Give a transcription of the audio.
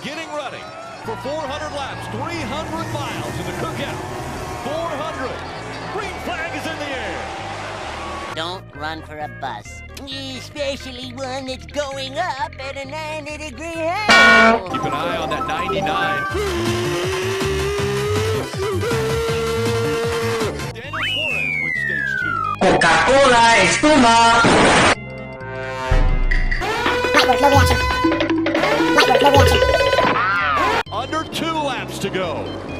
getting ready for 400 laps, 300 miles in the cookout. 400. Green flag is in the air. Don't run for a bus, especially one that's going up at a 90-degree angle. Keep an eye on that 99. Daniel Suarez wins stage 2. Coca-Cola, espuma. Light work, no reaction. Light work, no reaction. Under 2 laps to go.